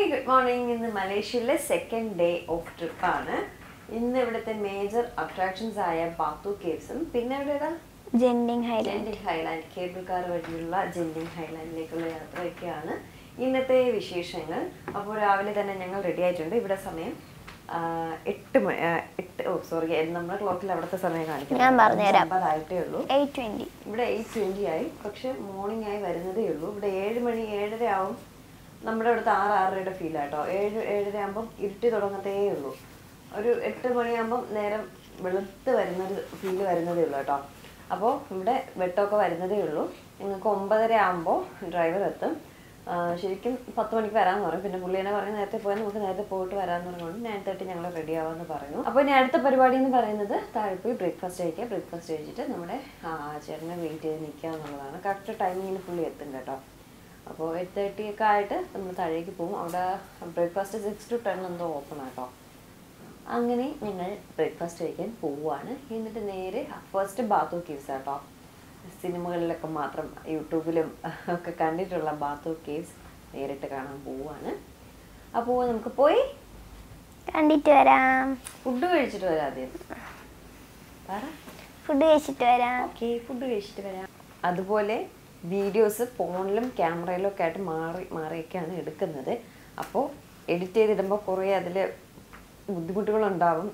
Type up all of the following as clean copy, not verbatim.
good morning. ഇന്ന് മലേഷ്യയിലെ second day of ട്രിപ്പാണ്. ഇന്ന് ഇവിടുത്തെ മേജർ അട്രാക്ഷൻസ് ആയ ബാത്തു കേവ്സും പിന്നെ എവിടെയാ ജെൻഡിങ് ഹൈലാൻഡ് കേബിൾ കാർ വഴിയുള്ള ജെൻഡിങ് ഹൈലാൻഡിലേക്കുള്ള യാത്രയൊക്കെയാണ് ഇന്നത്തെ വിശേഷങ്ങൾ. അപ്പോൾ രാവിലെ തന്നെ ഞങ്ങൾ റെഡി ആയിട്ടുണ്ട്. ഇവിടെ സമയം 8 നമ്മുടെ ക്ലോക്കിൽ അവിടുത്തെ സമയം കാണിക്കുന്നത് ആയിട്ടേ ഉള്ളൂ. 8:20 ഇവിടെ 8:20 ആയി. പക്ഷെ മോർണിംഗ് ആയി വരുന്നതേ ഉള്ളൂ. ഇവിടെ 7 മണി 7:30 ആവും. നമ്മുടെ അടുത്ത് 6-6:30 ഫീൽ ആട്ടോ. 7-7:30 ആകുമ്പം ഇരുട്ടി തുടങ്ങത്തേ ഉള്ളൂ. ഒരു 8 മണിയാകുമ്പം നേരം വെളുത്ത് വരുന്നൊരു ഫീല് വരുന്നതേ ഉള്ളൂ കേട്ടോ. അപ്പോൾ ഇവിടെ വെട്ടമൊക്കെ വരുന്നതേ ഉള്ളൂ. നിങ്ങൾക്ക് 9:30 ആകുമ്പോൾ ഡ്രൈവർ എത്തും. ശരിക്കും 10 മണിക്ക് വരാമെന്ന് പറയും. പിന്നെ പുള്ളിനെ പറഞ്ഞ് നേരത്തെ പോയാൽ നമുക്ക് നേരത്തെ പോയിട്ട് വരാമെന്ന് പറഞ്ഞുകൊണ്ട് 9:30 ഞങ്ങൾ റെഡി ആവാമെന്ന് പറഞ്ഞു. അപ്പോൾ ഇനി അടുത്ത പരിപാടി എന്ന് പറയുന്നത് താഴെ പോയി ബ്രേക്ക്ഫാസ്റ്റ് കഴിക്കുക. ബ്രേക്ക്ഫാസ്റ്റ് കഴിച്ചിട്ട് നമ്മുടെ ചേട്ടനെ വെയിറ്റ് ചെയ്ത് നിൽക്കുക എന്നുള്ളതാണ്. കറക്റ്റ് ടൈമിങ്ങിന് പുള്ളി എത്തും കേട്ടോ. അപ്പോൾ 8:30 ഒക്കെ ആയിട്ട് നമ്മൾ താഴേക്ക് പോകും. അവിടെ ബ്രേക്ക്ഫാസ്റ്റ് 6 to 10 എന്തോ ഓപ്പൺ ആട്ടോ. അങ്ങനെ ഞങ്ങൾ ബ്രേക്ക്ഫാസ്റ്റ് കഴിക്കാൻ പോവുകയാണ്. എന്നിട്ട് നേരെ ഫസ്റ്റ് ബാത്തു കേവ്സ് ആട്ടോ. സിനിമകളിലൊക്കെ മാത്രം യൂട്യൂബിലും ഒക്കെ കണ്ടിട്ടുള്ള ബാത്തു കേവ്സ് നേരിട്ട് കാണാൻ പോവുകയാണ്. അപ്പോൾ നമുക്ക് പോയി കണ്ടിട്ട് വരാം. ഫുഡ് കഴിച്ചിട്ട് വരാം. ആദ്യം ഫുഡ് കഴിച്ചിട്ട് വരാം. ഓക്കെ, ഫുഡ് കഴിച്ചിട്ട് വരാം. അതുപോലെ വീഡിയോസ് ഫോണിലും ക്യാമറയിലും ഒക്കെ ആയിട്ട് മാറിയൊക്കെയാണ് എടുക്കുന്നത്. അപ്പോൾ എഡിറ്റ് ചെയ്തിടുമ്പോൾ കുറേ അതിൽ ബുദ്ധിമുട്ടുകളുണ്ടാവും.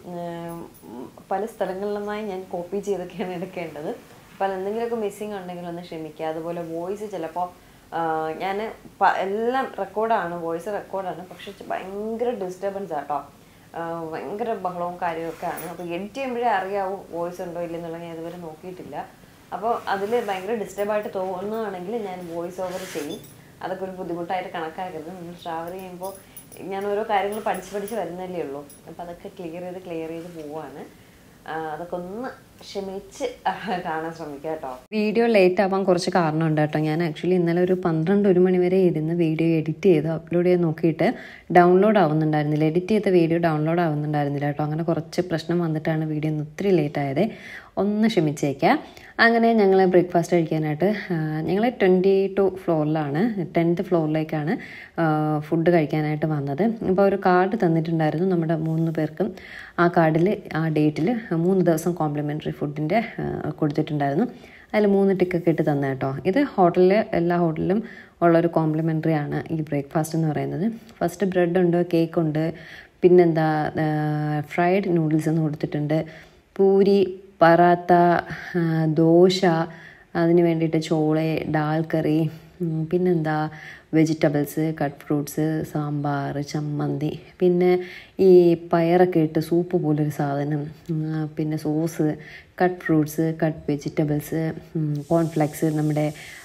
പല സ്ഥലങ്ങളിൽ നിന്നായി ഞാൻ കോപ്പി ചെയ്തൊക്കെയാണ് എടുക്കേണ്ടത്. അപ്പോൾ എന്തെങ്കിലുമൊക്കെ മിസ്സിങ് ഉണ്ടെങ്കിൽ ഒന്ന് ക്ഷമിക്കുക. അതുപോലെ വോയിസ് ചിലപ്പോൾ ഞാൻ എല്ലാം റെക്കോർഡാണ്, വോയിസ് റെക്കോർഡാണ്. പക്ഷെ ഭയങ്കര ഡിസ്റ്റർബൻസ് ആട്ടോ. ഭയങ്കര ബഹളവും കാര്യമൊക്കെ ആണ്. അപ്പോൾ എഡിറ്റ് ചെയ്യുമ്പോഴേ അറിയാവും വോയിസ് ഉണ്ടോ ഇല്ലെന്നുള്ളത്. ഞാൻ ഇതുവരെ നോക്കിയിട്ടില്ല. അപ്പോൾ അതിൽ ഭയങ്കര ഡിസ്റ്റർബായിട്ട് തോന്നുകയാണെങ്കിൽ ഞാൻ വോയിസ് ഓവർ ചെയ്യും. അതൊക്കെ ഒരു ബുദ്ധിമുട്ടായിട്ട് കണക്കാക്കരുത്. നമ്മൾ ട്രാവൽ ചെയ്യുമ്പോൾ ഞാൻ ഓരോ കാര്യങ്ങൾ പഠിച്ച് വരുന്നല്ലേ ഉള്ളൂ. അപ്പോൾ അതൊക്കെ ക്ലിയർ ചെയ്ത് പോവാണ്. അതൊക്കെ ഒന്ന് ക്ഷമിച്ച് കാണാൻ ശ്രമിക്കുക കേട്ടോ. വീഡിയോ ലേറ്റ് ആവാൻ കുറച്ച് കാരണമുണ്ട് കേട്ടോ. ഞാൻ ആക്ച്വലി ഇന്നലെ ഒരു 12-1 മണി വരെ ഇരുന്ന് വീഡിയോ എഡിറ്റ് ചെയ്ത് അപ്ലോഡ് ചെയ്ത് നോക്കിയിട്ട് ഡൗൺലോഡ് ആവുന്നുണ്ടായിരുന്നില്ല. എഡിറ്റ് ചെയ്ത വീഡിയോ ഡൗൺലോഡ് ആവുന്നുണ്ടായിരുന്നില്ല കേട്ടോ. അങ്ങനെ കുറച്ച് പ്രശ്നം വന്നിട്ടാണ് വീഡിയോ ഒത്തിരി ലേറ്റ് ആയത്. ഒന്ന് ക്ഷമിച്ചേക്കാം. അങ്ങനെ ഞങ്ങൾ ബ്രേക്ക്ഫാസ്റ്റ് കഴിക്കാനായിട്ട് ഞങ്ങൾ 22 ഫ്ലോറിലാണ്, 10th ഫ്ലോറിലേക്കാണ് ഫുഡ് കഴിക്കാനായിട്ട് വന്നത്. അപ്പോൾ ഒരു കാർഡ് തന്നിട്ടുണ്ടായിരുന്നു നമ്മുടെ 3 പേർക്കും. ആ കാർഡിൽ ആ ഡേറ്റിൽ 3 ദിവസം കോംപ്ലിമെൻ്ററി ഫുഡിൻ്റെ കൊടുത്തിട്ടുണ്ടായിരുന്നു. അതിൽ 3 ടിക്കൊക്കെ ഇട്ട് തന്നെ കേട്ടോ. ഇത് എല്ലാ ഹോട്ടലിലും ഉള്ളൊരു കോംപ്ലിമെൻ്ററി ആണ് ഈ ബ്രേക്ക്ഫാസ്റ്റ് എന്ന് പറയുന്നത്. ഫസ്റ്റ് ബ്രെഡ് ഉണ്ട്, കേക്ക് ഉണ്ട്, പിന്നെന്താ ഫ്രൈഡ് നൂഡിൽസ് എന്ന് കൊടുത്തിട്ടുണ്ട്, പൂരി, പറാത്ത, ദോശ, അതിന് വേണ്ടിയിട്ട് ചോള, ഡാൽ കറി, പിന്നെന്താ വെജിറ്റബിൾസ്, കട്ട് ഫ്രൂട്ട്സ്, സാമ്പാർ, ചമ്മന്തി, പിന്നെ ഈ പയറൊക്കെ ഇട്ട് സൂപ്പ് പോലൊരു സാധനം, പിന്നെ sauce, cut fruits, cut vegetables, cornflakes, നമ്മുടെ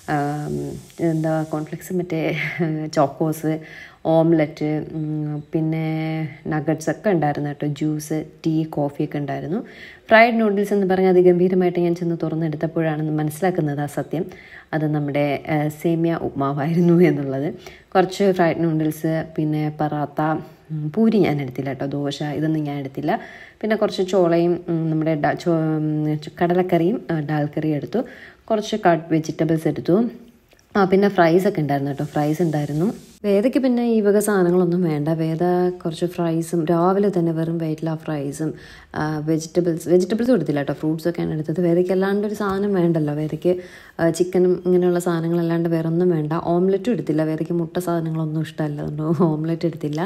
കോൺഫ്ലെക്സ് മറ്റേ ചോക്കോസ്, ഓംലെറ്റ്, പിന്നെ നഗറ്റ്സ് ഒക്കെ ഉണ്ടായിരുന്നു കേട്ടോ. ജ്യൂസ്, ടീ, കോഫിയൊക്കെ ഉണ്ടായിരുന്നു. ഫ്രൈഡ് നൂഡിൽസ് എന്ന് പറഞ്ഞാൽ അതിഗംഭീരമായിട്ട് ഞാൻ ചെന്ന് തുറന്നെടുത്തപ്പോഴാണ് മനസ്സിലാക്കുന്നത് ആ സത്യം. അത് നമ്മുടെ സേമിയ ഉപ്മാവായിരുന്നു എന്നുള്ളത്. കുറച്ച് ഫ്രൈഡ് നൂഡിൽസ്, പിന്നെ പറാത്ത, പൂരി ഞാൻ എടുത്തില്ല കേട്ടോ, ദോശ ഇതൊന്നും ഞാൻ എടുത്തില്ല. പിന്നെ കുറച്ച് ചോളയും നമ്മുടെ കടലക്കറിയും ഡാൽ കറിയും എടുത്തു. കുറച്ച് കട്ട് വെജിറ്റബിൾസ് എടുത്തു. പിന്നെ ഫ്രൈസൊക്കെ ഉണ്ടായിരുന്നു കേട്ടോ. ഫ്രൈസ് ഉണ്ടായിരുന്നു. വേദയ്ക്ക് പിന്നെ ഈ വക സാധനങ്ങളൊന്നും വേണ്ട. വേദ കുറച്ച് ഫ്രൈസും രാവിലെ തന്നെ വെറും വയറ്റിൽ ആ ഫ്രൈസും വെജിറ്റബിൾസ് കൊടുത്തില്ല കേട്ടോ. ഫ്രൂട്ട്സൊക്കെയാണ് എടുത്തത്. വേദയ്ക്ക് അല്ലാണ്ട് ഒരു സാധനം വേണ്ടല്ലോ. വേദയ്ക്ക് ചിക്കനും ഇങ്ങനെയുള്ള സാധനങ്ങളല്ലാണ്ട് വേറെ ഒന്നും വേണ്ട. ഓംലെറ്റും എടുത്തില്ല. വേദയ്ക്ക് മുട്ട സാധനങ്ങളൊന്നും ഇഷ്ടമല്ല, അതുകൊണ്ട് ഓംലെറ്റ് എടുത്തില്ല.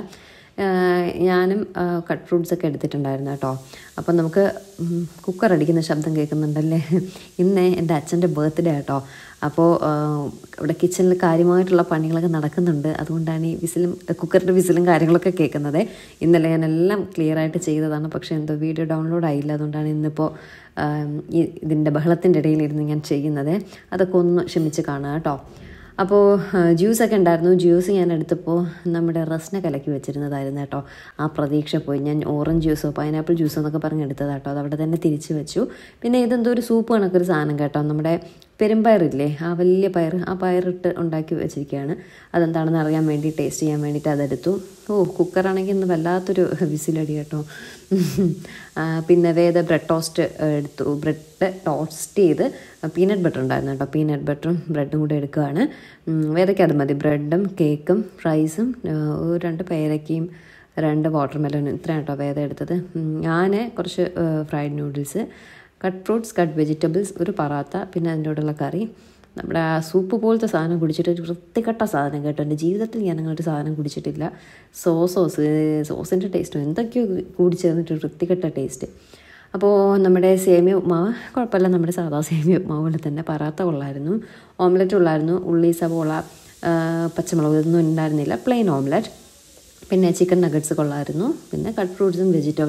ഞാനും കട്ട് ഫ്രൂട്ട്സൊക്കെ എടുത്തിട്ടുണ്ടായിരുന്നു കേട്ടോ. അപ്പം നമുക്ക് കുക്കർ അടിക്കുന്ന ശബ്ദം കേൾക്കുന്നുണ്ടല്ലേ. ഇന്ന് എൻ്റെ അച്ഛൻ്റെ ബർത്ത്ഡേ കേട്ടോ. അപ്പോൾ ഇവിടെ കിച്ചണിൽ കാര്യമായിട്ടുള്ള പണികളൊക്കെ നടക്കുന്നുണ്ട്. അതുകൊണ്ടാണ് ഈ കുക്കറിൻ്റെ വിസിലും കാര്യങ്ങളൊക്കെ കേൾക്കുന്നത്. ഇന്നലെ ഞാനെല്ലാം ക്ലിയറായിട്ട് ചെയ്തതാണ്. പക്ഷേ എന്തോ വീഡിയോ ഡൗൺലോഡ് ആയില്ല. അതുകൊണ്ടാണ് ഇന്നിപ്പോൾ ഇതിൻ്റെ ബഹളത്തിൻ്റെ ഇടയിലിരുന്ന് ഞാൻ ചെയ്യുന്നത്. അതൊക്കെ ഒന്ന് ക്ഷമിച്ച് കാണുക കേട്ടോ. അപ്പോൾ ജ്യൂസൊക്കെ ഉണ്ടായിരുന്നു. ജ്യൂസ് ഞാൻ എടുത്തപ്പോൾ നമ്മുടെ റസ്നെ കലക്കി വെച്ചിരുന്നതായിരുന്നു കേട്ടോ. ആ പ്രതീക്ഷ പോയി. ഞാൻ ഓറഞ്ച് ജ്യൂസോ പൈനാപ്പിൾ ജ്യൂസോ എന്നൊക്കെ പറഞ്ഞ് എടുത്തതാട്ടോ. അത് അവിടെ തന്നെ തിരിച്ച് വെച്ചു. പിന്നെ ഇതെന്തോ ഒരു സൂപ്പ് കണക്കൊരു സാധനം കേട്ടോ. നമ്മുടെ പെരുമ്പയറില്ലേ, ആ വലിയ പയർ, ആ പയറിട്ട് ഉണ്ടാക്കി വെച്ചിരിക്കുകയാണ്. അതെന്താണെന്ന് അറിയാൻ വേണ്ടി, ടേസ്റ്റ് ചെയ്യാൻ വേണ്ടിയിട്ട് അതെടുത്തു. കുക്കറാണെങ്കിൽ ഇന്ന് വല്ലാത്തൊരു വിസിലടി കേട്ടോ. പിന്നെ വേദ ബ്രെഡ് ടോസ്റ്റ് എടുത്തു. ബ്രെഡ് ടോസ്റ്റ് ചെയ്ത് പീനട്ട് ബട്ടർ ഉണ്ടായിരുന്നു കേട്ടോ. പീനട്ട് ബട്ടറും ബ്രെഡും കൂടെ എടുക്കുകയാണ്. വേദയ്ക്ക് അത് മതി. ബ്രെഡും കേക്കും ഫ്രൈസും 2 പേരക്കയും 2 വാട്ടർമെലനും, ഇത്രയാണ് കേട്ടോ വേദ എടുത്തത്. ഞാൻ കുറച്ച് fried noodles, cut fruits, cut vegetables, ഒരു പറാത്ത, പിന്നെ അതിൻ്റെ കൂടെയുള്ള കറി. നമ്മുടെ ആ സൂപ്പ് പോലത്തെ സാധനം കുടിച്ചിട്ട് ഒരു വൃത്തികെട്ട സാധനം കേട്ടോ. എൻ്റെ ജീവിതത്തിൽ ഞാൻ അങ്ങനൊരു സാധനം കുടിച്ചിട്ടില്ല. സോസിൻ്റെ ടേസ്റ്റും എന്തൊക്കെയോ കൂടി ചേർന്നിട്ടൊരു വൃത്തികെട്ട ടേസ്റ്റ്. അപ്പോൾ നമ്മുടെ സേമിയ ഉപ്മാവ് കുഴപ്പമില്ല, നമ്മുടെ സാധാ സേമിയ ഉപ്മാവ് പോലെ തന്നെ. പറാത്ത കൊള്ളായിരുന്നു, ഓംലെറ്റ് ഉള്ളായിരുന്നു, ഉള്ളി, സവോള, പച്ചമുളക് ഇതൊന്നും ഉണ്ടായിരുന്നില്ല, പ്ലെയിൻ ഓംലെറ്റ്. പിന്നെ ചിക്കൻ നഗറ്റ്സ് കൊള്ളായിരുന്നു. പിന്നെ കട്ട് ഫ്രൂട്ട്സും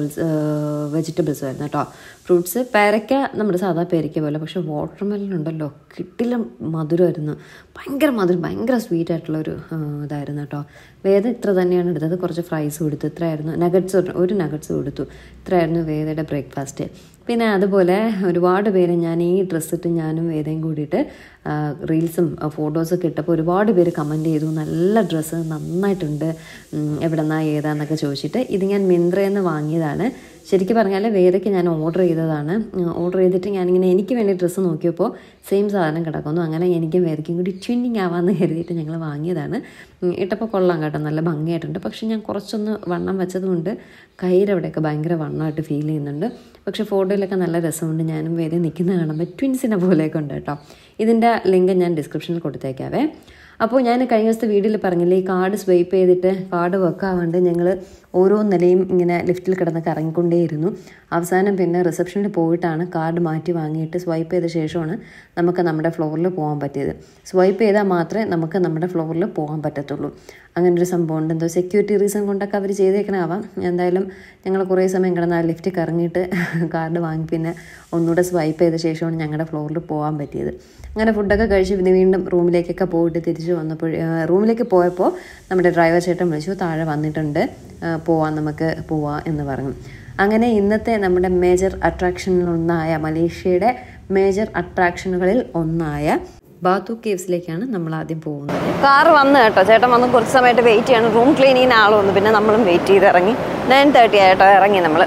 വെജിറ്റബിൾസും ആയിരുന്നു കേട്ടോ. ഫ്രൂട്ട്സ് പേരയ്ക്ക, നമ്മുടെ സാധാ പേരയ്ക്ക പോലെ, പക്ഷേ വാട്ടർമെലൺ ഉണ്ടല്ലോ കിട്ടില്ല, മധുരമായിരുന്നു, ഭയങ്കര മധുരം, ഭയങ്കര സ്വീറ്റ് ആയിട്ടുള്ളൊരു ഇതായിരുന്നു കേട്ടോ. വേദ ഇത്ര തന്നെയാണ് എടുത്തത്. കുറച്ച് ഫ്രൈസ് കൊടുത്തു, ഇത്രയായിരുന്നു. ഒരു നഗറ്റ്സ് കൊടുത്തു. ഇത്രയായിരുന്നു വേദയുടെ ബ്രേക്ക്ഫാസ്റ്റ്. പിന്നെ അതുപോലെ ഒരുപാട് പേര്, ഞാൻ ഈ ഡ്രസ്സിട്ട് ഞാനും വേദയും കൂടിയിട്ട് റീൽസും ഫോട്ടോസൊക്കെ ഇട്ടപ്പോൾ ഒരുപാട് പേര് കമൻറ്റ് ചെയ്തു, നല്ല ഡ്രസ്സ്, നന്നായിട്ടുണ്ട്, എവിടെന്നാ ഏതാന്നൊക്കെ ചോദിച്ചിട്ട്. ഇത് ഞാൻ മിന്ത്രയിൽ നിന്ന് വാങ്ങിയതാണ്. ശരിക്കും പറഞ്ഞാൽ വേദയ്ക്ക് ഞാൻ ഓർഡർ ചെയ്തതാണ്. ഓർഡർ ചെയ്തിട്ട് ഞാനിങ്ങനെ എനിക്ക് വേണ്ടി ഡ്രസ്സ് നോക്കിയപ്പോൾ സെയിം സാധനം കിടക്കുന്നു. അങ്ങനെ എനിക്കും വേദയ്ക്കും കൂടി ട്വിന്നിങ് ആവാമെന്ന് കരുതിയിട്ട് ഞങ്ങൾ വാങ്ങിയതാണ്. ഇട്ടപ്പോൾ കൊള്ളാം കേട്ടോ, നല്ല ഭംഗിയായിട്ടുണ്ട്. പക്ഷെ ഞാൻ കുറച്ചൊന്ന് വണ്ണം വെച്ചതുകൊണ്ട് കയ്യിൻ്റെ അവിടെയൊക്കെ ഭയങ്കര വണ്ണമായിട്ട് ഫീൽ ചെയ്യുന്നുണ്ട്. പക്ഷേ ഫോട്ടോയിലൊക്കെ നല്ല രസമുണ്ട്. ഞാനും വേദ നിൽക്കുന്ന കാണുമ്പോൾ ട്വിൻസിനെ പോലെയൊക്കെ ഉണ്ട് കേട്ടോ. ഇതിൻ്റെ ലിങ്ക് ഞാൻ ഡിസ്ക്രിപ്ഷനിൽ കൊടുത്തേക്കാവേ. അപ്പോൾ ഞാൻ കഴിഞ്ഞ ദിവസത്തെ വീഡിയോയിൽ പറഞ്ഞില്ലേ, ഈ കാർഡ് സ്വൈപ്പ് ചെയ്തിട്ട് കാർഡ് വെക്കാറുണ്ട്. ഞങ്ങൾ ഓരോ നിലയും ഇങ്ങനെ ലിഫ്റ്റിൽ കിടന്നൊക്കെ ഇറങ്ങിക്കൊണ്ടേയിരുന്നു. അവസാനം പിന്നെ റിസപ്ഷനിൽ പോയിട്ടാണ് കാർഡ് മാറ്റി വാങ്ങിയിട്ട് സ്വൈപ്പ് ചെയ്ത ശേഷമാണ് നമുക്ക് നമ്മുടെ ഫ്ലോറിൽ പോകാൻ പറ്റിയത്. സ്വൈപ്പ് ചെയ്താൽ മാത്രമേ നമുക്ക് നമ്മുടെ ഫ്ലോറിൽ പോകാൻ പറ്റത്തുള്ളൂ. അങ്ങനൊരു സംഭവം ഉണ്ട്. എന്തോ സെക്യൂരിറ്റി റീസൺ കൊണ്ടൊക്കെ അവർ ചെയ്തേക്കണാവാം. എന്തായാലും ഞങ്ങൾ കുറേ സമയം കിടന്ന് ആ ലിഫ്റ്റിൽ ഇറങ്ങിയിട്ട് കാർഡ് വാങ്ങി പിന്നെ ഒന്നുകൂടെ സ്വൈപ്പ് ചെയ്ത ശേഷമാണ് ഞങ്ങളുടെ ഫ്ലോറിൽ പോകാൻ പറ്റിയത്. അങ്ങനെ ഫുഡൊക്കെ കഴിച്ച് പിന്നെ വീണ്ടും റൂമിലേക്കൊക്കെ പോയിട്ട് തിരിച്ച് വന്നപ്പോൾ റൂമിലേക്ക് പോയപ്പോൾ നമ്മുടെ ഡ്രൈവർ ചേട്ടൻ വിളിച്ചു, താഴെ വന്നിട്ടുണ്ട്, നമുക്ക് പോവാം എന്ന് പറഞ്ഞു. അങ്ങനെ ഇന്നത്തെ നമ്മുടെ മേജർ അട്രാക്ഷനിലൊന്നായ, മലേഷ്യയുടെ മേജർ അട്രാക്ഷനുകളിൽ ഒന്നായ ബാത്തു കേവ്സിലേക്കാണ് നമ്മൾ ആദ്യം പോകുന്നത്. കാറ് വന്ന് കേട്ടോ, ചേട്ടൻ വന്ന് കുറച്ച് സമയമായിട്ട് വെയിറ്റ് ചെയ്യണം. റൂം ക്ലീനിങ്ങിന് ആൾ വന്നു, പിന്നെ നമ്മളും വെയിറ്റ് ചെയ്ത് ഇറങ്ങി. 9:30 ആയിട്ടോ ഇറങ്ങി നമ്മൾ.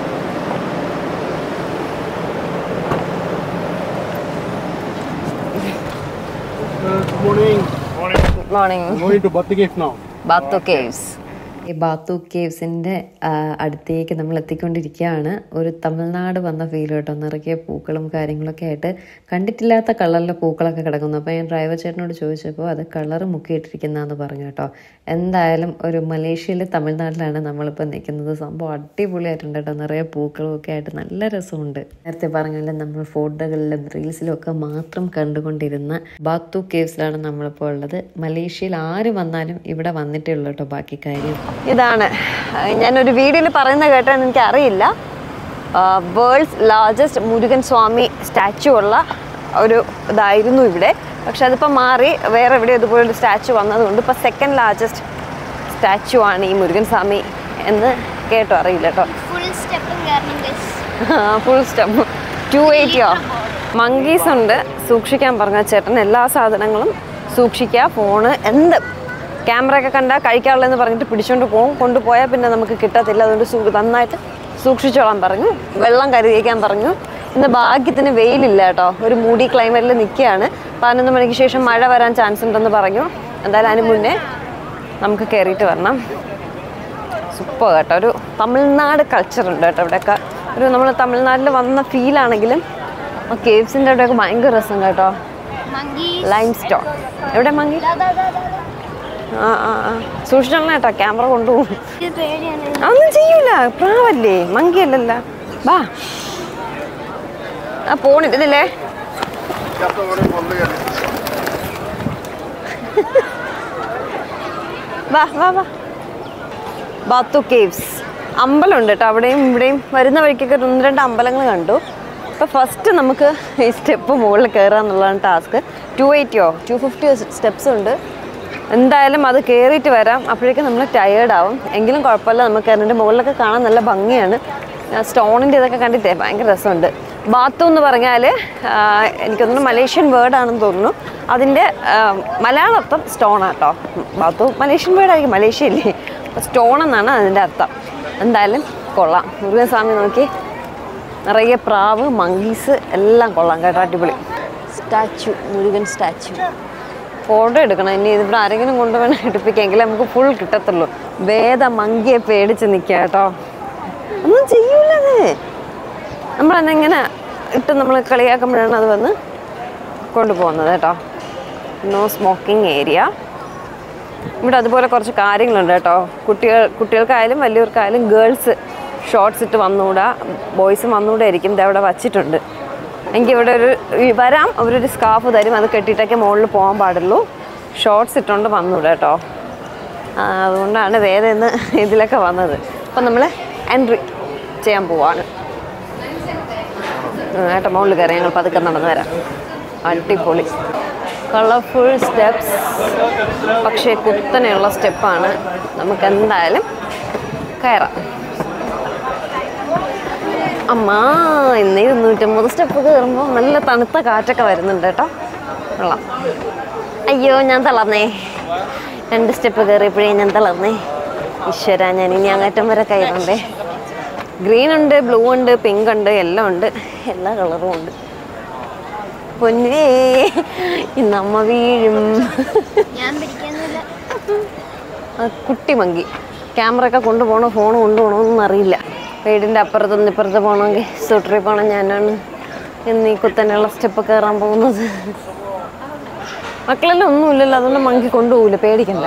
മോർണിംഗ്. Batu caves. ഈ ബാത്തു കേവ്സിൻ്റെ അടുത്തേക്ക് നമ്മൾ എത്തിക്കൊണ്ടിരിക്കുകയാണ്. ഒരു തമിഴ്നാട് വന്ന ഫീൽ കേട്ടോ. നിറയെ പൂക്കളും കാര്യങ്ങളൊക്കെ ആയിട്ട്, കണ്ടിട്ടില്ലാത്ത കളറിലെ പൂക്കളൊക്കെ കിടക്കുന്നു. അപ്പോൾ ഞാൻ ഡ്രൈവർ ചേട്ടനോട് ചോദിച്ചപ്പോൾ അത് കളറ് മുക്കിയിട്ടിരിക്കുന്നതെന്ന് പറഞ്ഞു കേട്ടോ. എന്തായാലും ഒരു മലേഷ്യയിലെ തമിഴ്നാട്ടിലാണ് നമ്മളിപ്പോൾ നിൽക്കുന്നത്. സംഭവം അടിപൊളിയായിട്ടുണ്ട് കേട്ടോ. നിറയെ പൂക്കളും ഒക്കെ ആയിട്ട് നല്ല രസമുണ്ട്. നേരത്തെ പറഞ്ഞാലും നമ്മൾ ഫോട്ടോകളിലും റീൽസിലും ഒക്കെ മാത്രം കണ്ടുകൊണ്ടിരുന്ന ബാത്തു കേവ്സിലാണ് നമ്മളിപ്പോൾ ഉള്ളത്. മലേഷ്യയിൽ ആര് വന്നാലും ഇവിടെ വന്നിട്ടേ ഉള്ളൂ കേട്ടോ. ബാക്കി കാര്യം ഇതാണ്. ഞാനൊരു വീഡിയോയിൽ പറയുന്നത് കേട്ടാണ്, എനിക്കറിയില്ല. World's largest Murugan Swami statue ഉള്ള ഒരു ഇതായിരുന്നു ഇവിടെ. പക്ഷെ അതിപ്പോൾ മാറി വേറെ എവിടെ ഇതുപോലൊരു സ്റ്റാച്ചു വന്നതുകൊണ്ട് ഇപ്പോൾ സെക്കൻഡ് ലാർജസ്റ്റ് സ്റ്റാച്ചു ആണ് ഈ മുരുകൻ സ്വാമി എന്ന് കേട്ടോ. അറിയില്ല കേട്ടോ. Full step 280. മങ്കീസ് ഉണ്ട്, സൂക്ഷിക്കാൻ പറഞ്ഞ ചേട്ടൻ. എല്ലാ സാധനങ്ങളും സൂക്ഷിക്കുക. ഫോണ്, എന്ത് ക്യാമറയൊക്കെ കണ്ടാൽ കഴിക്കാനുള്ളതെന്ന് പറഞ്ഞിട്ട് പിടിച്ചുകൊണ്ട് പോകും. കൊണ്ടുപോയാൽ പിന്നെ നമുക്ക് കിട്ടത്തില്ല. അതുകൊണ്ട് നന്നായിട്ട് സൂക്ഷിച്ചോളാൻ പറഞ്ഞു. വെള്ളം കരുതിയേക്കാൻ പറഞ്ഞു. ഇന്ന് ഭാഗ്യത്തിന് വെയിലില്ല കേട്ടോ. ഒരു മൂടി ക്ലൈമറ്റിൽ നിൽക്കുകയാണ്. 11 മണിക്ക് ശേഷം മഴ വരാൻ ചാൻസ് ഉണ്ടെന്ന് പറഞ്ഞു. എന്തായാലും അതിന് മുന്നേ നമുക്ക് കയറിയിട്ട് വരണം. സൂപ്പർ കേട്ടോ. ഒരു തമിഴ്നാട് കൾച്ചർ ഉണ്ട് കേട്ടോ ഇവിടെയൊക്കെ. ഒരു നമ്മൾ തമിഴ്നാട്ടിൽ വന്ന ഫീലാണെങ്കിലും ആ കേവ്സിൻ്റെ അവിടെയൊക്കെ ഭയങ്കര രസം കേട്ടോ. Lime stone. എവിടെ മങ്കി? സൂക്ഷിച്ചോളാം കേട്ടോ, ക്യാമറ കൊണ്ടുപോകും. അതൊന്നും ചെയ്യൂല, പ്രാവല്ലേ, മങ്കിയല്ലല്ലോ. വാ, ആ പോണില്ലേ. വാ വാ വാ. ബാത്തു കേവ്സ് അമ്പലമുണ്ട് കേട്ടോ. അവിടെയും ഇവിടെയും വരുന്ന വഴിക്കൊക്കെ 1-2 അമ്പലങ്ങൾ കണ്ടു. അപ്പോൾ ഫസ്റ്റ് നമുക്ക് ഈ സ്റ്റെപ്പ് മുകളിൽ കയറുക എന്നുള്ളതാണ് ടാസ്ക്. 280 250 സ്റ്റെപ്സ് ഉണ്ട്. എന്തായാലും അത് കയറിയിട്ട് വരാം. അപ്പോഴേക്കും നമ്മൾ ടയേർഡാവും. എങ്കിലും കുഴപ്പമില്ല, നമുക്ക് അതിൻ്റെ മുകളിലൊക്കെ കാണാൻ നല്ല ഭംഗിയാണ്. സ്റ്റോണിൻ്റെ ഇതൊക്കെ കണ്ടിട്ടേ ഭയങ്കര രസമുണ്ട്. ബാത്തു എന്ന് പറഞ്ഞാൽ എനിക്കൊന്നും മലേഷ്യൻ വേർഡാണെന്ന് തോന്നുന്നു. അതിൻ്റെ മലയാള അർത്ഥം സ്റ്റോണാട്ടോ. ബാത്തു മലേഷ്യൻ വേർഡായിരിക്കും, മലേഷ്യയില്ലേ, അപ്പോൾ സ്റ്റോൺ എന്നാണ് അതിൻ്റെ അർത്ഥം. എന്തായാലും കൊള്ളാം. മുരുകൻ സ്വാമി നോക്കി, നിറയെ പ്രാവ്, മങ്കീസ് എല്ലാം കൊള്ളാം കേട്ടോ, അടിപൊളി. Statue, Murugan statue. ഫോട്ടോ എടുക്കണം. ഇനി ഇതിവിടെ ആരെങ്കിലും കൊണ്ടുവേണം എടുപ്പിക്കാമെങ്കിൽ നമുക്ക് ഫുൾ കിട്ടത്തുള്ളൂ. വേദ മങ്കിയെ പേടിച്ച് നിൽക്കുക കേട്ടോ. ഒന്നും ചെയ്യൂലത്. നമ്മളെന്നെങ്ങനെ ഇട്ട് നമ്മൾ കളിയാക്കുമ്പോഴാണ് അത് വന്ന് കൊണ്ടുപോകുന്നത് കേട്ടോ. No smoking area. ഇവിടെ അതുപോലെ കുറച്ച് കാര്യങ്ങളുണ്ട് കേട്ടോ. കുട്ടികൾക്കായാലും വലിയവർക്കായാലും ഗേൾസ് ഷോർട്ട്സ് ഇട്ട് വന്നുകൂടാ, ബോയ്സും വന്നുകൂടെ ആയിരിക്കും. ഇത് അവിടെ വച്ചിട്ടുണ്ട്. എനിക്ക് ഇവിടെ വരാം, അവരൊരു സ്കാർഫ് തരും, അത് കെട്ടിയിട്ടൊക്കെ മുകളിൽ പോകാൻ പാടുള്ളൂ. ഷോർട്ട്സ് ഇട്ടുകൊണ്ട് വന്നുകൂടാ കേട്ടോ. അതുകൊണ്ടാണ് വേദ ഇന്ന് ഇതിലൊക്കെ വന്നത്. അപ്പം നമ്മൾ എൻട്രി ചെയ്യാൻ പോവാണ്. ഏട്ടാ മുകളിൽ കയറി ഞങ്ങൾ പതുക്കെ നടന്നു വരാം. അടിപൊളി കളർഫുൾ സ്റ്റെപ്സ്, പക്ഷേ കുത്തനെയുള്ള സ്റ്റെപ്പാണ്. നമുക്ക് എന്തായാലും കയറാം. അമ്മ ഇന്ന് 250 സ്റ്റെപ്പ് കയറുമ്പോൾ നല്ല തണുത്ത കാറ്റൊക്കെ വരുന്നുണ്ട് കേട്ടോ. കൊള്ളാം. അയ്യോ ഞാൻ തളർന്നേ, 2 സ്റ്റെപ്പ് കയറിയപ്പോഴേ ഞാൻ തളർന്നേ. ഈശ്വര, ഞാൻ ഇനി അങ്ങേറ്റം വരെ കയറണ്ടേ. ഗ്രീൻ ഉണ്ട്, ബ്ലൂ ഉണ്ട്, പിങ്ക് ഉണ്ട്, എല്ലാം ഉണ്ട്, എല്ലാ കളറും ഉണ്ട്. പൊന്നേ ഇന്നമ്മ വീഴും. കുട്ടി മങ്കി. ക്യാമറ ഒക്കെ കൊണ്ടുപോകണോ ഫോൺ കൊണ്ടുപോകണമെന്നൊന്നും അറിയില്ല. വീടിൻ്റെ അപ്പുറത്തുനിന്ന് ഇപ്പുറത്ത് പോകണമെങ്കിൽ സ്കൂട്ടറിൽ പോകണം. ഞാനാണ് ഇന്ന് ഈ കുത്തനെയുള്ള സ്റ്റെപ്പ് കയറാൻ പോകുന്നത്. മക്കളെല്ലാം ഒന്നുമില്ലല്ലോ, അതുകൊണ്ട് മങ്കി കൊണ്ടുപോകില്ല, പേടിക്കണ്ട.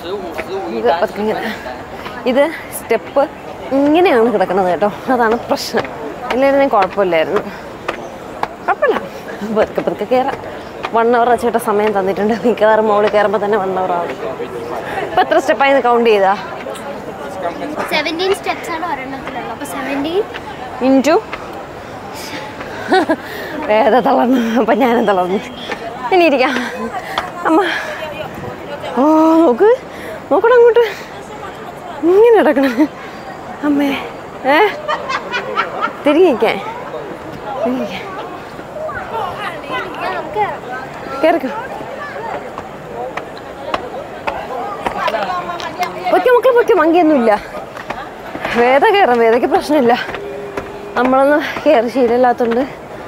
ഇത് സ്റ്റെപ്പ് ഇങ്ങനെയാണ് കിടക്കുന്നത് കേട്ടോ, അതാണ് പ്രശ്നം. ഇല്ലായിരുന്നു കുഴപ്പമില്ലായിരുന്നു. കുഴപ്പമില്ല, പതുക്കെ പതുക്കെ കയറാം. 1 hour വെച്ചിട്ട് സമയം തന്നിട്ടുണ്ട്. മിക്കവാറും മോളിൽ കയറുമ്പോൾ തന്നെ 1 hour ആവും. ഇപ്പം എത്ര സ്റ്റെപ്പായി കൗണ്ട് ചെയ്താ? 17 സ്റ്റെപ്സ് ആണ് ഒരെണ്ണത്തിലുള്ളത്. അപ്പോൾ 17 ഇൻറ്റു വേദ തളർന്നു, അപ്പം ഞാനും തളർന്നു. ഇനി ഇരിക്കാം. അമ്മ ഓ നോക്കണം അങ്ങോട്ട്, ഇങ്ങനെ കിടക്കണം. അമ്മേ തിരികെ കേറിക്കോ. മക്കൾ പൊയ്ക്കോ, മങ്കിയൊന്നുമില്ല. വേദ കയറാം, വേദയ്ക്ക് പ്രശ്നമില്ല. നമ്മളൊന്നും കയറി ശീലമില്ലാത്തതുകൊണ്ട്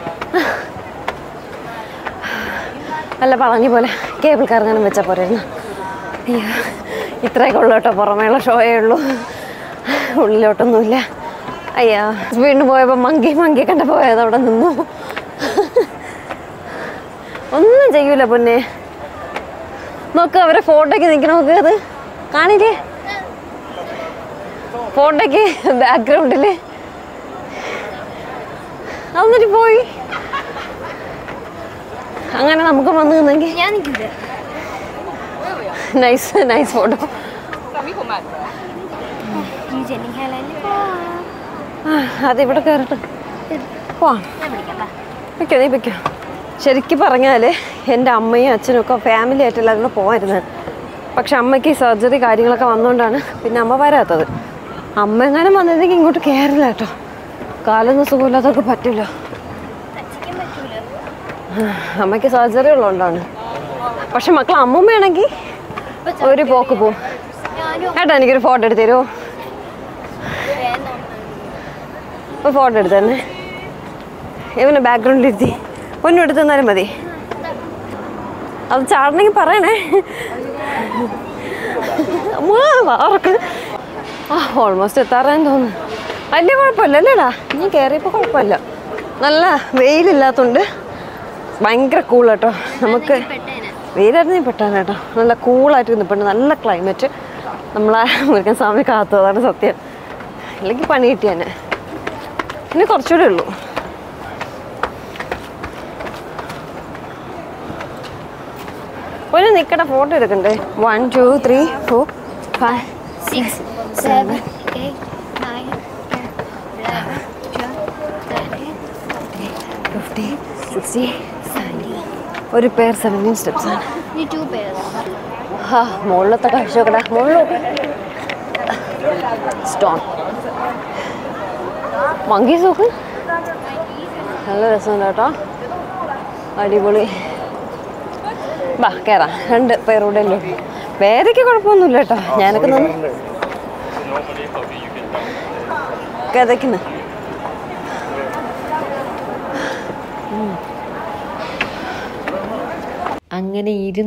നല്ല പളഞ്ഞ പോലെ കേബിൾ കറങ്ങാനും വെച്ചാൽ പോരായിരുന്നു. അയ്യോ, ഇത്രയൊക്കെ ഉള്ളു കേട്ടോ, പുറമേയുള്ള ഷോയേ ഉള്ളൂ, ഉള്ളിലോട്ടൊന്നുമില്ല. അയ്യാ, വീണ്ടും പോയപ്പോൾ മങ്കി കണ്ട പോയത് അവിടെ നിന്നു. ഒന്നും ചെയ്യൂല പൊന്നെ. നോക്ക്, അവരെ ഫോട്ടോയ്ക്ക് നിൽക്കണം. നോക്ക്, അത് കാണില്ലേ ഫോട്ടോയ്ക്ക് ബാക്ക്ഗ്രൗണ്ടിൽ? അതൊന്നിട്ട് പോയി. അങ്ങനെ നമുക്ക് വന്നു നിന്നെങ്കിൽ നൈസ് ഫോട്ടോ. അതിവിടെ കയറട്ടെ, പോവാം. വെക്കോ, നീ വെക്കോ. ശരിക്കും പറഞ്ഞാൽ എൻ്റെ അമ്മയും അച്ഛനും ഒക്കെ ഫാമിലി ആയിട്ട് എല്ലാവരും കൂടെ പോകാമായിരുന്നു. പക്ഷെ അമ്മയ്ക്ക് സർജറി കാര്യങ്ങളൊക്കെ വന്നുകൊണ്ടാണ് പിന്നെ അമ്മ വരാത്തത്. അമ്മ എങ്ങാനും വന്നതെങ്കിൽ ഇങ്ങോട്ട് കയറില്ല കേട്ടോ. കാലൊന്നും സുഖമില്ലാത്തവർക്ക് പറ്റില്ല. അമ്മയ്ക്ക് സർജറി ഉള്ളതുകൊണ്ടാണ്. പക്ഷെ മക്കൾ അമ്മൂമ്മയാണെങ്കിൽ ഒരു പോക്ക് പോവും. ഏട്ടാ എനിക്കൊരു ഫോട്ടോ എടുത്ത് തരുമോ? ഒരു ഫോട്ടോ എടുത്ത് തന്നെ. ഇവനെ ബാക്ക്ഗ്രൗണ്ടിൽ ഇരുത്തി ഒന്നും എടുത്ത് തന്നാലും മതി. അത് ചാടണമെങ്കിൽ പറയണേ. വാറൊക്കെ ഓൾമോസ്റ്റ് എത്താറായെന്ന് തോന്നുന്നു. വലിയ കുഴപ്പമില്ല അല്ലേടാ, നീ കയറിയപ്പോൾ കുഴപ്പമില്ല. നല്ല വെയിലില്ലാത്തതുകൊണ്ട് ഭയങ്കര കൂളാട്ടോ. നമുക്ക് വെയിലായിരുന്നു പെട്ടാണ് കേട്ടോ. നല്ല കൂളായിട്ട് നിൽപ്പുണ്ട്, നല്ല ക്ലൈമറ്റ്. നമ്മളെ മുരുകൻ സ്വാമി കാത്തു, അതാണ് സത്യം. അല്ലെങ്കിൽ പണി കിട്ടിയാനെ. ഇനി കുറച്ചുകൂടെ ഉള്ളൂ. ഒരു നിൽക്കട്ടെ, ഫോട്ടോ എടുക്കണ്ടേ? 1 2 3 4 5 6 7 8 9 10 11 12 13 14 15 16 ഒരു പേർ 17 സ്റ്റെപ്സ് ആണ്. മുകളിലത്തെ കാഴ്ച നോക്കടാ. മുകളിലോട്ട് സ്റ്റോൺ മങ്കീസ് നോക്ക്. നല്ല രസമുണ്ട് കേട്ടോ, അടിപൊളി. ബാ കയറാം, 2 പേരൂടെ ഉള്ളൂ. വേദയ്ക്ക് കുഴപ്പമൊന്നുമില്ല കേട്ടോ, ഞാനൊക്കെ നിന്ന് കഥയ്ക്കുന്നു. അങ്ങനെ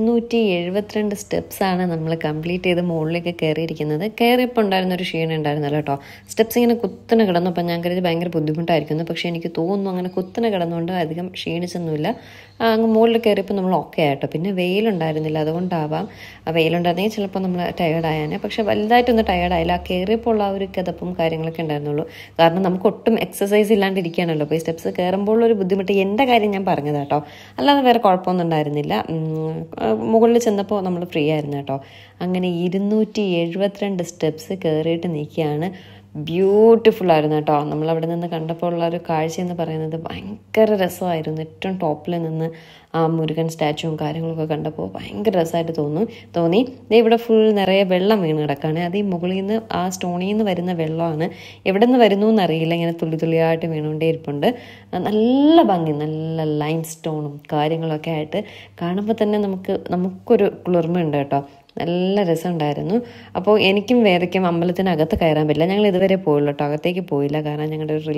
272 സ്റ്റെപ്സാണ് നമ്മൾ കംപ്ലീറ്റ് ചെയ്ത് മുകളിലേക്ക് കയറിയിരിക്കുന്നത്. കയറിയപ്പോൾ ഉണ്ടായിരുന്നൊരു ക്ഷീണം ഉണ്ടായിരുന്നല്ലോ കേട്ടോ. സ്റ്റെപ്സ് ഇങ്ങനെ കുത്തനെ കിടന്നു. അപ്പം ഞാൻ കരുതി ഭയങ്കര ബുദ്ധിമുട്ടായിരിക്കുന്നു. പക്ഷേ എനിക്ക് തോന്നുന്നു അങ്ങനെ കുത്തനെ കിടന്നുകൊണ്ട് അധികം ക്ഷീണിച്ചൊന്നുമില്ല. അങ്ങ് മുകളിൽ കയറിയപ്പോൾ നമ്മൾ ഓക്കെ ആയിട്ടോ. പിന്നെ വെയിലുണ്ടായിരുന്നില്ല, അതുകൊണ്ടാവാം. വെയിലുണ്ടായിരുന്നെങ്കിൽ ചിലപ്പോൾ നമ്മൾ ടയേർഡായാനെ. പക്ഷേ വലുതായിട്ടൊന്നും ടയേർഡായില്ല. ആ കയറിയപ്പോൾ ഉള്ള ആ ഒരു കിതപ്പും കാര്യങ്ങളൊക്കെ ഉണ്ടായിരുന്നുള്ളൂ. കാരണം നമുക്ക് ഒട്ടും എക്സസൈസ് ഇല്ലാണ്ടിരിക്കുകയാണല്ലോ. അപ്പോൾ ഈ സ്റ്റെപ്സ് കയറുമ്പോൾ ഒരു ബുദ്ധിമുട്ട് എൻ്റെ കാര്യം ഞാൻ പറഞ്ഞത് കേട്ടോ, അല്ലാതെ വേറെ കുഴപ്പമൊന്നും ഉണ്ടായിരുന്നില്ല. മുകളിൽ ചെന്നപ്പോൾ നമ്മൾ ഫ്രീ ആയിരുന്നു കേട്ടോ. അങ്ങനെ 272 സ്റ്റെപ്സ് കയറിയിട്ട് നിൽക്കുകയാണ്. ബ്യൂട്ടിഫുൾ ആയിരുന്നു കേട്ടോ. നമ്മളവിടെ നിന്ന് കണ്ടപ്പോൾ ഉള്ള ഒരു കാഴ്ച എന്ന് പറയുന്നത് ഭയങ്കര രസമായിരുന്നു. ഏറ്റവും ടോപ്പിൽ നിന്ന് ആ മുരുകൻ സ്റ്റാച്ചുവും കാര്യങ്ങളൊക്കെ കണ്ടപ്പോൾ ഭയങ്കര രസമായിട്ട് തോന്നി. ഇവിടെ ഫുൾ നിറയെ വെള്ളം വീണ് കിടക്കുകയാണ്. അത് ഈ മുകളിൽ നിന്ന് ആ സ്റ്റോണിൽ നിന്ന് വരുന്ന വെള്ളമാണ്. എവിടെ നിന്ന് വരുന്നു എന്നറിയില്ല, ഇങ്ങനെ തുള്ളി തുള്ളിയായിട്ട് വീണുകൊണ്ടേ ഇരിപ്പുണ്ട്. നല്ല ഭംഗി, നല്ല ലൈം സ്റ്റോണും കാര്യങ്ങളൊക്കെ ആയിട്ട് കാണുമ്പോൾ തന്നെ നമുക്കൊരു കുളിർമയുണ്ട് കേട്ടോ. നല്ല രസമുണ്ടായിരുന്നു. അപ്പോൾ എനിക്കും വേദയ്ക്കും അമ്പലത്തിനകത്ത് കയറാൻ പറ്റില്ല. ഞങ്ങൾ ഇതുവരെ പോയുള്ളൂ കേട്ടോ, അകത്തേക്ക് പോയില്ല. കാരണം ഞങ്ങളുടെ ഒരു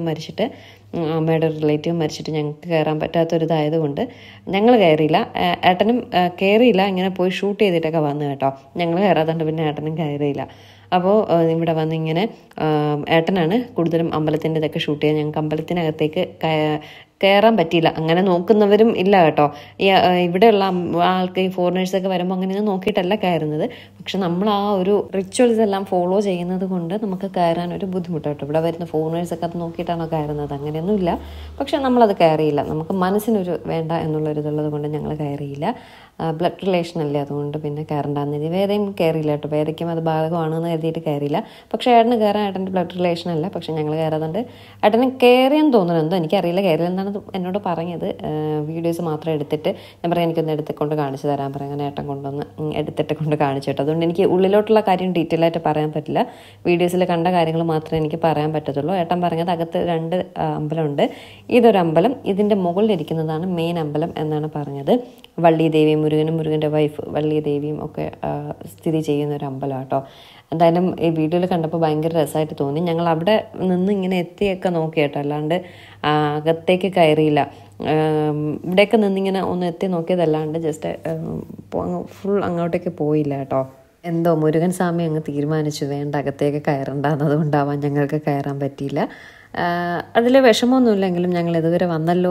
അമ്മയുടെ ഒരു റിലേറ്റീവ് മരിച്ചിട്ട് ഞങ്ങൾക്ക് കയറാൻ പറ്റാത്തൊരിതായതുകൊണ്ട് ഞങ്ങൾ കയറിയില്ല. ഏട്ടനും കയറിയില്ല. ഇങ്ങനെ പോയി ഷൂട്ട് ചെയ്തിട്ടൊക്കെ വന്നു കേട്ടോ. ഞങ്ങൾ കയറാതുകൊണ്ട് പിന്നെ ഏട്ടനും കയറിയില്ല. അപ്പോൾ ഇവിടെ വന്നിങ്ങനെ ഏട്ടനാണ് കൂടുതലും അമ്പലത്തിൻ്റെ ഇതൊക്കെ ഷൂട്ട് ചെയ്യാൻ. ഞങ്ങൾക്ക് അമ്പലത്തിനകത്തേക്ക് കയറാൻ പറ്റിയില്ല. അങ്ങനെ നോക്കുന്നവരും ഇല്ല കേട്ടോ. ഇവിടെയുള്ള ആൾക്ക് ഈ ഫോറിനേഴ്സൊക്കെ വരുമ്പോൾ അങ്ങനെയൊന്നും നോക്കിയിട്ടല്ല കയറുന്നത്. പക്ഷെ നമ്മൾ ആ ഒരു റിച്വൽസ് എല്ലാം ഫോളോ ചെയ്യുന്നത് കൊണ്ട് നമുക്ക് കയറാൻ ഒരു ബുദ്ധിമുട്ട് കേട്ടോ. ഇവിടെ വരുന്ന ഫോറിനേഴ്സൊക്കെ അത് നോക്കിയിട്ടാണോ കയറുന്നത്, അങ്ങനെയൊന്നുമില്ല. പക്ഷെ നമ്മളത് കയറിയില്ല. നമുക്ക് മനസ്സിനൊരു വേണ്ട എന്നുള്ളൊരിതുള്ളത് കൊണ്ട് ഞങ്ങൾ കയറിയില്ല. ബ്ലഡ് റിലേഷൻ അല്ലേ, അതുകൊണ്ട് പിന്നെ കയറണ്ടാന്ന് വേദയും കയറിയില്ല കേട്ടോ. വേദയ്ക്കും അത് ബാധകമാണെന്ന് കരുതിയിട്ട് കയറിയില്ല. പക്ഷേ ഏട്ടന് കയറാൻ ഏട്ടൻ്റെ ബ്ലഡ് റിലേഷൻ അല്ല. പക്ഷെ ഞങ്ങൾ കയറാതുകൊണ്ട് ഏട്ടന് കയറിയെന്ന് തോന്നുന്നു. എന്തോ എനിക്കറിയില്ല, കയറിയെന്നാണ് എന്നോട് പറഞ്ഞത്. വീഡിയോസ് മാത്രം എടുത്തിട്ട് ഞാൻ പറയാം എനിക്കൊന്ന് എടുത്തിക്കൊണ്ട് കാണിച്ചു തരാൻ പറയാം. അങ്ങനെ ഏട്ടൻ കൊണ്ടൊന്ന് എടുത്തിട്ട് കൊണ്ട് കാണിച്ചു കേട്ടോ. അതുകൊണ്ട് എനിക്ക് ഉള്ളിലോട്ടുള്ള കാര്യം ഡീറ്റെയിൽ ആയിട്ട് പറയാൻ പറ്റില്ല. വീഡിയോസിൽ കണ്ട കാര്യങ്ങൾ മാത്രമേ എനിക്ക് പറയാൻ പറ്റത്തുള്ളൂ. ഏട്ടൻ പറഞ്ഞത് അകത്ത് 2 അമ്പലമുണ്ട്. ഇതൊരു അമ്പലം, ഇതിൻ്റെ മുകളിലിരിക്കുന്നതാണ് മെയിൻ അമ്പലം എന്നാണ് പറഞ്ഞത്. വള്ളിദേവിയും മുരുകൻ്റെ വൈഫ് വള്ളിദേവിയും ഒക്കെ സ്ഥിതി ചെയ്യുന്ന ഒരു അമ്പലം കേട്ടോ. എന്തായാലും ഈ വീഡിയോയിൽ കണ്ടപ്പോൾ ഭയങ്കര രസമായിട്ട് തോന്നി. ഞങ്ങൾ അവിടെ നിന്ന് ഇങ്ങനെ എത്തിയൊക്കെ നോക്കി കേട്ടോ, അല്ലാണ്ട് അകത്തേക്ക് കയറിയില്ല. ഇവിടെയൊക്കെ നിന്നിങ്ങനെ ഒന്ന് എത്തി നോക്കിയതല്ലാണ്ട് ജസ്റ്റ് ഫുൾ അങ്ങോട്ടേക്ക് പോയില്ല കേട്ടോ. എന്തോ മുരുകൻ സ്വാമി അങ്ങ് തീരുമാനിച്ചു വേണ്ട അകത്തേക്ക് കയറണ്ട, എന്നതുകൊണ്ടാവാൻ ഞങ്ങൾക്ക് കയറാൻ പറ്റിയില്ല. അതിൽ വിഷമമൊന്നുമില്ലെങ്കിലും ഞങ്ങൾ ഇതുവരെ വന്നല്ലോ.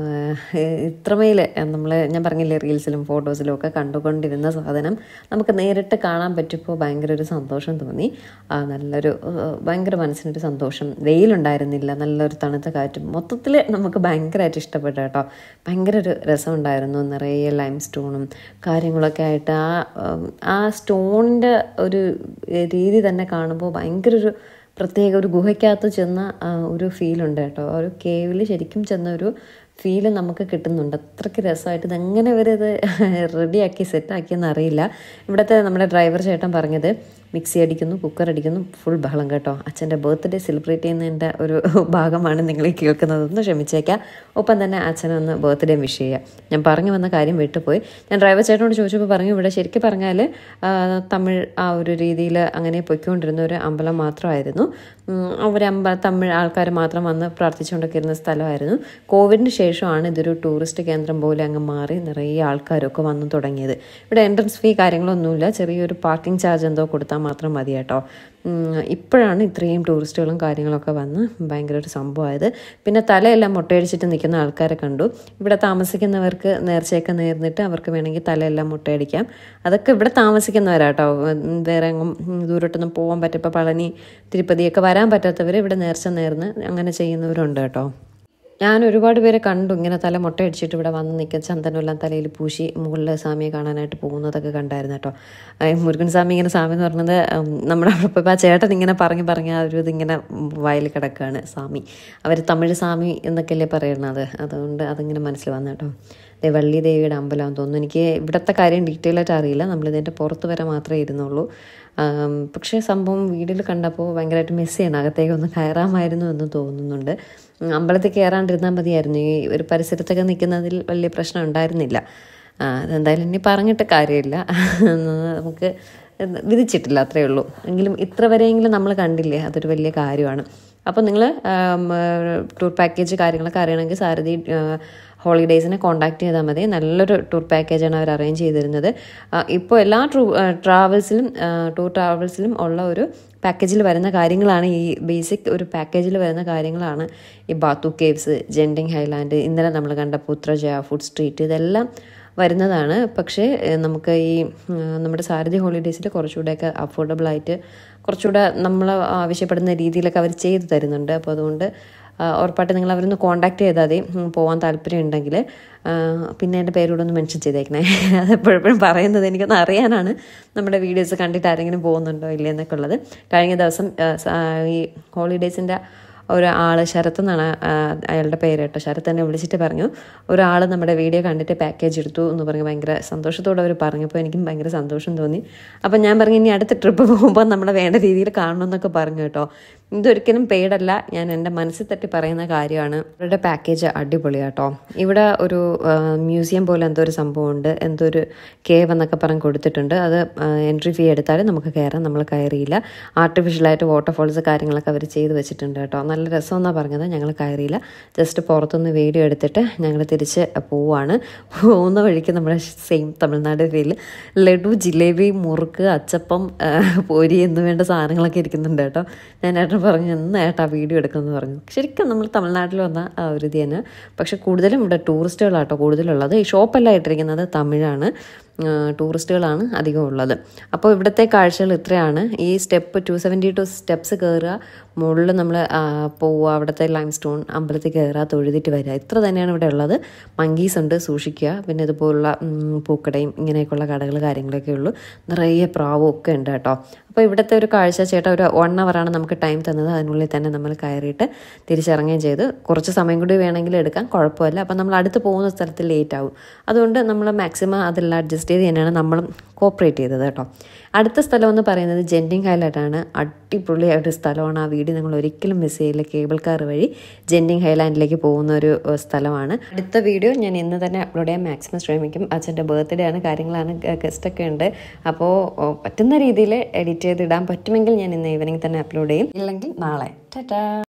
ഇത്രമേൽ ഞാൻ പറഞ്ഞില്ലേ റീൽസിലും ഫോട്ടോസിലും ഒക്കെ കണ്ടുകൊണ്ടിരുന്ന സാധനം നമുക്ക് നേരിട്ട് കാണാൻ പറ്റിയപ്പോൾ ഭയങ്കര ഒരു സന്തോഷം തോന്നി. നല്ലൊരു ഭയങ്കര മനസ്സിനൊരു സന്തോഷം. വെയിലുണ്ടായിരുന്നില്ല, നല്ലൊരു തണുത്ത കാറ്റും. മൊത്തത്തിൽ നമുക്ക് ഭയങ്കരമായിട്ട് ഇഷ്ടപ്പെട്ടു കേട്ടോ. ഭയങ്കര ഒരു രസമുണ്ടായിരുന്നു. നിറയെ ലൈം സ്റ്റോണും കാര്യങ്ങളൊക്കെ ആയിട്ട് ആ സ്റ്റോണിൻ്റെ ഒരു രീതി തന്നെ കാണുമ്പോൾ ഭയങ്കര ഒരു പ്രത്യേക ഒരു ഗുഹയ്ക്കകത്ത് ചെന്ന ഒരു ഫീലുണ്ട് കേട്ടോ. ഒരു കേവിൽ ശരിക്കും ചെന്ന ഒരു ഫീല് നമുക്ക് കിട്ടുന്നുണ്ട്. അത്രയ്ക്ക് രസമായിട്ട് ഇതെങ്ങനെ ഇവരത് റെഡിയാക്കി സെറ്റാക്കിയെന്ന് അറിയില്ല. ഇവിടുത്തെ നമ്മുടെ ഡ്രൈവർ ചേട്ടൻ പറഞ്ഞത് മിക്സി അടിക്കുന്നു, കുക്കർ അടിക്കുന്നു, ഫുൾ ബഹളം കേട്ടോ. അച്ഛൻ്റെ ബർത്ത്ഡേ സെലിബ്രേറ്റ് ചെയ്യുന്നതിൻ്റെ ഒരു ഭാഗമാണ് നിങ്ങൾ ഈ കേൾക്കുന്നതെന്ന് ക്ഷമിച്ചേക്കാം. ഒപ്പം തന്നെ അച്ഛനൊന്ന് ബർത്ത്ഡേ വിഷ് ചെയ്യുക. ഞാൻ പറഞ്ഞു വന്ന കാര്യം വിട്ടുപോയി. ഞാൻ ഡ്രൈവർ ചേട്ടനോട് ചോദിച്ചപ്പോൾ പറഞ്ഞു ഇവിടെ ശരിക്കും പറഞ്ഞാൽ തമിഴ് ആ ഒരു രീതിയിൽ അങ്ങനെ പൊയ്ക്കൊണ്ടിരുന്ന ഒരു അമ്പലം മാത്രമായിരുന്നു. തമിഴ് ആൾക്കാർ മാത്രം വന്ന് പ്രാർത്ഥിച്ചുകൊണ്ടൊക്കെ ഇരുന്ന സ്ഥലമായിരുന്നു. കോവിഡിന് ശേഷമാണ് ഇതൊരു ടൂറിസ്റ്റ് കേന്ദ്രം പോലെ അങ്ങ് മാറി നിറയെ ആൾക്കാരൊക്കെ വന്നു തുടങ്ങിയത്. ഇവിടെ എൻട്രൻസ് ഫീ കാര്യങ്ങളൊന്നുമില്ല, ചെറിയൊരു പാർക്കിംഗ് ചാർജ് എന്തോ കൊടുത്താൽ മാത്രം മതി കേട്ടോ. ഇപ്പോഴാണ് ഇത്രയും ടൂറിസ്റ്റുകളും കാര്യങ്ങളൊക്കെ വന്ന് ഭയങ്കര ഒരു സംഭവമായത്. പിന്നെ തലയെല്ലാം മുട്ടയടിച്ചിട്ട് നിൽക്കുന്ന ആൾക്കാരെ കണ്ടു. ഇവിടെ താമസിക്കുന്നവർക്ക് നേർച്ചയൊക്കെ നേർന്നിട്ട് അവർക്ക് വേണമെങ്കിൽ തലയെല്ലാം മുട്ടയടിക്കാം. അതൊക്കെ ഇവിടെ താമസിക്കുന്നവരാട്ടോ. വേറെ എങ്ങും ദൂരോട്ടൊന്നും പോകാൻ പറ്റിയപ്പോൾ പളനി തിരുപ്പതിയൊക്കെ വരാൻ പറ്റാത്തവർ ഇവിടെ നേർച്ച നേർന്ന് അങ്ങനെ ചെയ്യുന്നവരുണ്ട് കേട്ടോ. ഞാൻ ഒരുപാട് പേരെ കണ്ടു ഇങ്ങനെ തല മുട്ടയടിച്ചിട്ട് ഇവിടെ വന്ന് നിൽക്കുന്ന ചന്ദനമെല്ലാം തലയിൽ പൂശി മുകളിൽ സ്വാമിയെ കാണാനായിട്ട് പോകുന്നതൊക്കെ കണ്ടായിരുന്നു കേട്ടോ. മുരുകൻ സ്വാമി ഇങ്ങനെ സ്വാമി എന്ന് പറഞ്ഞത് നമ്മുടെ അവിടെ പോയപ്പോൾ ആ ചേട്ടൻ ഇങ്ങനെ പറഞ്ഞ് ആ ഒരു ഇതിങ്ങനെ വയലിൽ കിടക്കുകയാണ് സ്വാമി. അവർ തമിഴ് സ്വാമി എന്നൊക്കെയല്ലേ പറയുന്നത്, അതുകൊണ്ട് അതിങ്ങനെ മനസ്സിൽ വന്നു കേട്ടോ. വള്ളി ദേവിയുടെ അമ്പലമാണെന്ന് തോന്നുന്നു. എനിക്ക് ഇവിടുത്തെ കാര്യം ഡീറ്റെയിൽ ആയിട്ട് അറിയില്ല, നമ്മളിതിൻ്റെ പുറത്ത് വരെ മാത്രമേ ഇരുന്നുള്ളൂ. പക്ഷേ സംഭവം വീഡിയോയിൽ കണ്ടപ്പോൾ ഭയങ്കരമായിട്ട് മിസ് ചെയ്യണം, അകത്തേക്കൊന്ന് കയറാമായിരുന്നു എന്ന് തോന്നുന്നുണ്ട്. അമ്പലത്തിൽ കയറാണ്ടിരുന്നാൽ മതിയായിരുന്നു, ഈ ഒരു പരിസരത്തൊക്കെ നിൽക്കുന്നതിൽ വലിയ പ്രശ്നം ഉണ്ടായിരുന്നില്ല. അതെന്തായാലും ഇനി പറഞ്ഞിട്ട് കാര്യമില്ല, നമുക്ക് വിധിച്ചിട്ടില്ല, അത്രയേ ഉള്ളൂ. എങ്കിലും ഇത്ര വരെയെങ്കിലും നമ്മൾ കണ്ടില്ലേ, അതൊരു വലിയ കാര്യമാണ്. അപ്പോൾ നിങ്ങൾ ടൂർ പാക്കേജ് കാര്യങ്ങളൊക്കെ അറിയണമെങ്കിൽ സാരഥി ഹോളിഡേയ്സിനെ കോൺടാക്ട് ചെയ്താൽ മതി. നല്ലൊരു ടൂർ പാക്കേജാണ് അവർ അറേഞ്ച് ചെയ്തിരുന്നത്. ഇപ്പോൾ എല്ലാ ടൂർ ട്രാവൽസിലും ഉള്ള ഒരു പാക്കേജിൽ വരുന്ന കാര്യങ്ങളാണ്, ഈ ബേസിക് ഒരു പാക്കേജിൽ വരുന്ന കാര്യങ്ങളാണ് ഈ ബാത്തു കേവ്സ്, ജെൻഡിങ് ഹൈലാൻഡ്, ഇന്നലെ നമ്മൾ കണ്ട പുത്രജയ, ഫുഡ് സ്ട്രീറ്റ്, ഇതെല്ലാം വരുന്നതാണ്. പക്ഷേ നമുക്ക് ഈ നമ്മുടെ സാരഥി ഹോളിഡേയ്സിൽ കുറച്ചുകൂടെയൊക്കെ അഫോർഡബിളായിട്ട് കുറച്ചുകൂടെ നമ്മൾ ആവശ്യപ്പെടുന്ന രീതിയിലൊക്കെ അവർ ചെയ്തു തരുന്നുണ്ട്. അപ്പോൾ അതുകൊണ്ട് ഉറപ്പായിട്ട് നിങ്ങൾ അവരൊന്ന് കോൺടാക്ട് ചെയ്താൽ മതി, പോകാൻ താല്പര്യം ഉണ്ടെങ്കിൽ. പിന്നെ എൻ്റെ പേരൂടെ ഒന്ന് മെൻഷൻ ചെയ്തേക്കണേ, അതെപ്പോഴും പറയുന്നത് എനിക്കൊന്ന് അറിയാനാണ്, നമ്മുടെ വീഡിയോസ് കണ്ടിട്ട് ആരെങ്കിലും പോകുന്നുണ്ടോ ഇല്ലേ എന്നൊക്കെ ഉള്ളത്. കഴിഞ്ഞ ദിവസം ഈ ഹോളിഡേയ്സിൻ്റെ ഒരാൾ, ശരത്ത് എന്നാണ് അയാളുടെ പേര് കേട്ടോ, ശരത്ത് എന്നെ വിളിച്ചിട്ട് പറഞ്ഞു ഒരാൾ നമ്മുടെ വീഡിയോ കണ്ടിട്ട് പാക്കേജ് എടുത്തു എന്ന് പറഞ്ഞ് ഭയങ്കര സന്തോഷത്തോടെ അവർ പറഞ്ഞപ്പോൾ എനിക്കും ഭയങ്കര സന്തോഷം തോന്നി. അപ്പം ഞാൻ പറഞ്ഞു ഇനി അടുത്ത ട്രിപ്പ് പോകുമ്പോൾ നമ്മളെ വേണ്ട രീതിയിൽ കാണണമെന്നൊക്കെ പറഞ്ഞു കേട്ടോ. ഇതൊരിക്കലും പെയ്ഡല്ല, ഞാൻ എൻ്റെ മനസ്സിൽ തട്ടി പറയുന്ന കാര്യമാണ്. അവരുടെ പാക്കേജ് അടിപൊളിയാട്ടോ. ഇവിടെ ഒരു മ്യൂസിയം പോലെ എന്തോ ഒരു സംഭവമുണ്ട്, എന്തോ ഒരു കേവ് എന്നൊക്കെ പറഞ്ഞ് കൊടുത്തിട്ടുണ്ട്. അത് എൻട്രി ഫീ എടുത്താലും നമുക്ക് കയറാം, നമ്മൾ കയറിയില്ല. ആർട്ടിഫിഷ്യലായിട്ട് വാട്ടർഫോൾസ് കാര്യങ്ങളൊക്കെ അവർ ചെയ്ത് വെച്ചിട്ടുണ്ട് കേട്ടോ. നല്ല രസമെന്നാണ് പറഞ്ഞത്, ഞങ്ങൾ കയറിയില്ല, ജസ്റ്റ് പുറത്തുനിന്ന് വീഡിയോ എടുത്തിട്ട് ഞങ്ങൾ തിരിച്ച് പോവുകയാണ്. പോകുന്ന വഴിക്ക് നമ്മുടെ സെയിം തമിഴ്നാട് ഫീൽ, ലഡു, ജിലേബി, മുറുക്ക്, അച്ചപ്പം, പൊരി എന്ന് വേണ്ട സാധനങ്ങളൊക്കെ ഇരിക്കുന്നുണ്ട് കേട്ടോ. ഞാൻ ഏട്ടൻ പറഞ്ഞു എന്നായിട്ടാ വീഡിയോ എടുക്കുമെന്ന് പറഞ്ഞു. ശരിക്കും നമ്മൾ തമിഴ്നാട്ടിൽ വന്ന ആ ഒരു ഇത് തന്നെ. പക്ഷെ കൂടുതലും ഇവിടെ ടൂറിസ്റ്റുകളാട്ടോ കൂടുതലുള്ളത്. ഈ ഷോപ്പെല്ലാം ഇട്ടിരിക്കുന്നത് തമിഴാണ്, ടൂറിസ്റ്റുകളാണ് അധികം ഉള്ളത്. അപ്പോൾ ഇവിടുത്തെ കാഴ്ചകൾ ഇത്രയാണ്. ഈ സ്റ്റെപ്പ് 272 സ്റ്റെപ്സ് കയറുക, മുകളിൽ നമ്മൾ പോവുക, അവിടുത്തെ ലൈം സ്റ്റോൺ അമ്പലത്തിൽ കയറുക, തൊഴുതിട്ട് വരിക, ഇത്ര തന്നെയാണ് ഇവിടെ ഉള്ളത്. മങ്കീസ് ഉണ്ട്, സൂക്ഷിക്കുക. പിന്നെ ഇതുപോലുള്ള പൂക്കടയും ഇങ്ങനെയൊക്കെയുള്ള കടകൾ കാര്യങ്ങളൊക്കെ ഉള്ളൂ. നിറയെ പ്രാവും ഒക്കെ ഉണ്ട് കേട്ടോ. അപ്പോൾ ഇവിടുത്തെ ഒരു കാഴ്ച ചേട്ടാ ഒരു 1 hour നമുക്ക് ടൈം തന്നത്, അതിനുള്ളിൽ തന്നെ നമ്മൾ കയറിയിട്ട് തിരിച്ചിറങ്ങുകയും ചെയ്ത്. കുറച്ച് സമയം കൂടി വേണമെങ്കിൽ എടുക്കാം, കുഴപ്പമില്ല. അപ്പം നമ്മൾ അടുത്ത് പോകുന്ന സ്ഥലത്ത് ലേറ്റ് ആവും, അതുകൊണ്ട് നമ്മൾ മാക്സിമം അതെല്ലാം അഡ്ജസ്റ്റ് ചെയ്ത് തന്നെയാണ് നമ്മളും കോപ്പറേറ്റ് ചെയ്തത് കേട്ടോ. അടുത്ത സ്ഥലം എന്ന് പറയുന്നത് ജെൻഡിങ് ഹൈലാൻഡാണ്. അടിപൊളിയായ ഒരു സ്ഥലമാണ്. ആ വീഡിയോ നിങ്ങൾ ഒരിക്കലും മിസ് ചെയ്യില്ല. കേബിൾ കാർ വഴി ജെൻഡിങ് ഹൈലാൻഡിലേക്ക് പോകുന്ന ഒരു സ്ഥലമാണ്. അടുത്ത വീഡിയോ ഞാൻ ഇന്ന് തന്നെ അപ്ലോഡ് ചെയ്യാൻ മാക്സിമം ശ്രമിക്കും. അച്ഛൻ്റെ ബർത്ത്ഡേ ആണ്, കാര്യങ്ങളാണ്, ഗസ്റ്റൊക്കെ ഉണ്ട്. അപ്പോൾ പറ്റുന്ന രീതിയിൽ എഡിറ്റ് ചെയ്തിടാൻ പറ്റുമെങ്കിൽ ഞാൻ ഇന്ന് ഈവനിങ് തന്നെ അപ്ലോഡ് ചെയ്യും, ഇല്ലെങ്കിൽ നാളെ. ടാറ്റാ.